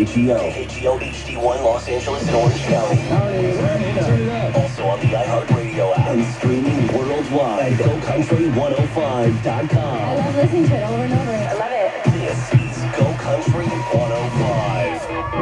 KKGO HD1 Los Angeles and Orange County. Also on the iHeartRadio app and streaming worldwide. GoCountry105.com. I love listening to it over and over. I love it. This is Go Country 105.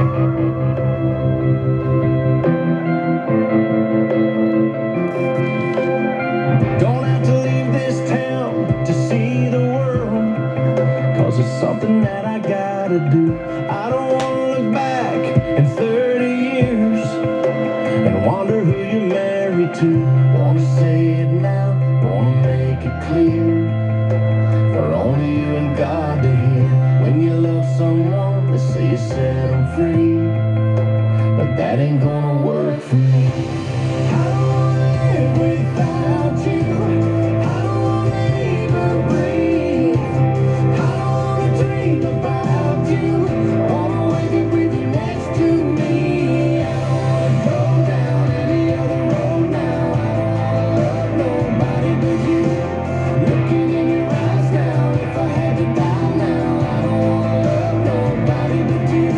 Don't have to leave this town to see the world, 'cause it's something that I gotta do. I don't wanna look back in 30 years and wonder who you're married to. Wanna say it now, wanna make it clear, for only you and God to hear. When you love someone, they say you set them free, but that ain't gonna work for me. I don't wanna live without you. I don't wanna even breathe. I don't wanna dream about you. I wanna wake up with you next to me. I don't wanna go down any other road now. I don't wanna love nobody but you. Looking in your eyes now, if I had to die now, I don't wanna love nobody but you.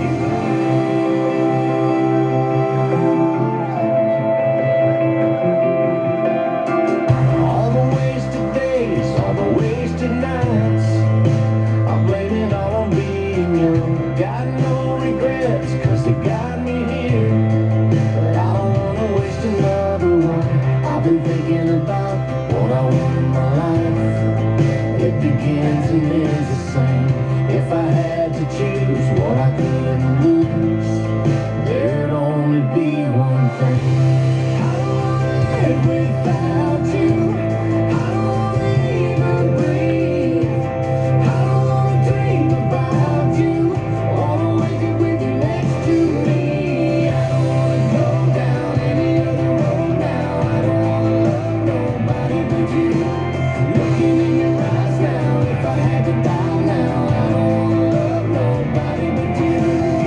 All the wasted days, all the wasted nights, I blame it all on being young. Got no regrets, 'cause they got me here, but I don't wanna waste another one. I've been thinking about what I want in my life. It begins and ends the same. If I had to choose what I couldn't lose, there'd only be one thing. I don't wanna live without you. I don't wanna even breathe. I don't wanna dream about you. I wanna wake up with you next to me. I don't wanna go down any other road now. I don't wanna love nobody but you. Looking in your eyes now, if I had to die now, I don't wanna love nobody but you.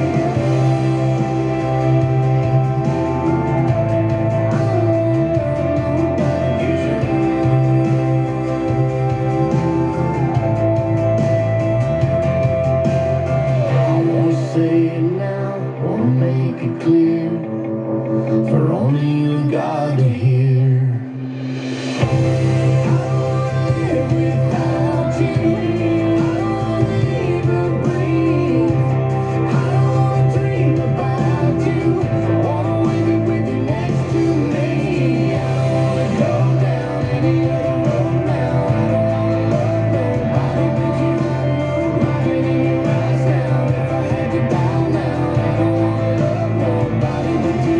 I wanna say it now, wanna make it clear, for only you and God to hear. I don't wanna live without you. I don't wanna even breathe. I don't wanna dream about you. I wanna wake up with you next to me. I don't wanna go down any other road now. I don't wanna love nobody but you. Looking in your eyes now, if I had to die now, I don't wanna love nobody but you.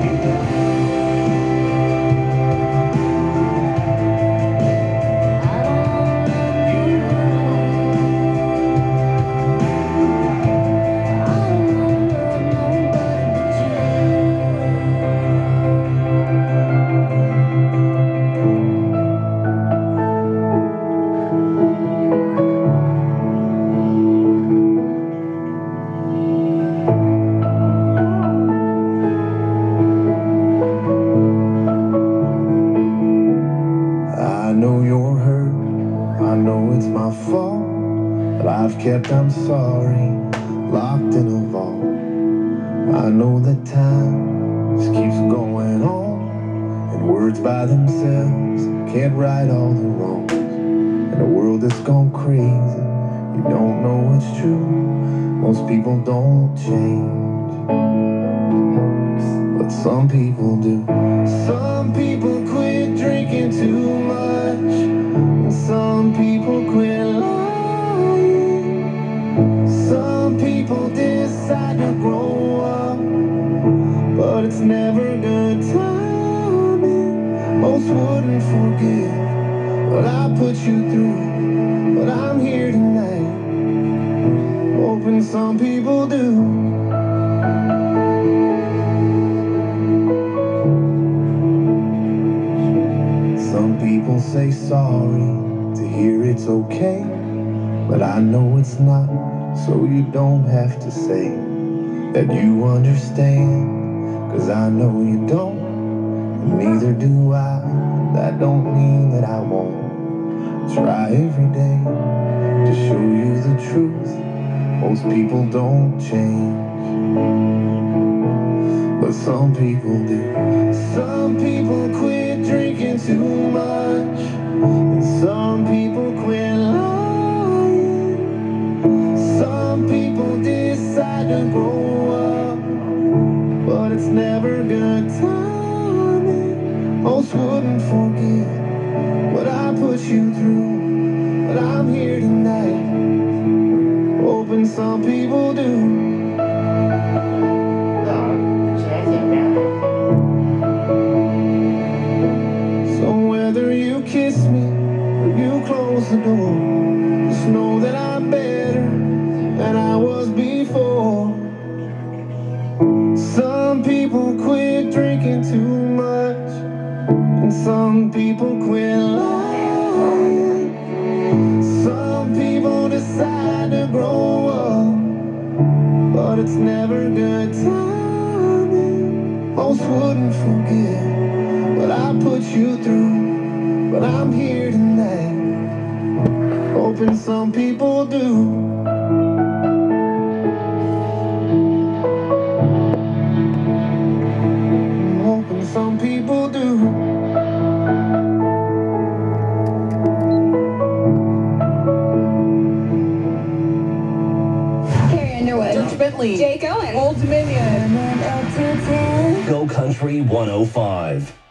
I don't wanna love you. I don't wanna love nobody but you. I know you're hurt, I know it's my fault, but I've kept I'm sorry locked in a vault. I know that time just keeps going on, and words by themselves can't right all the wrongs. In a world that's gone crazy, you don't know what's true. Most people don't change, but some people do. Some people quit drinking too much, and some people quit lying. Some people decide to grow up, but it's never good timing. Most wouldn't forgive what I put you through, but I'm here tonight, hoping some people do. Some people say sorry to hear it's okay, but I know it's not, so you don't have to say that you understand, 'cause I know you don't, and neither do I. That don't mean that I won't try every day to show you the truth. Most people don't change, but some people do. Some people quit drinking too much, and some people quit lying. Some people decide to grow up, but it's never good timing. Most wouldn't forget what I put you through, but I'm here tonight, hoping some people do. So whether you kiss me or you close the door, just know that I'm better than I was before. Some people quit drinking too much, and some people quit lying. Some people decide to grow up, but it's never good timing. Most wouldn't forget what I put you through, but I'm here tonight, hoping some people do. Hoping some people do. Carrie Underwood. George Bentley. Jake Owen. Old Dominion. Go Country 105.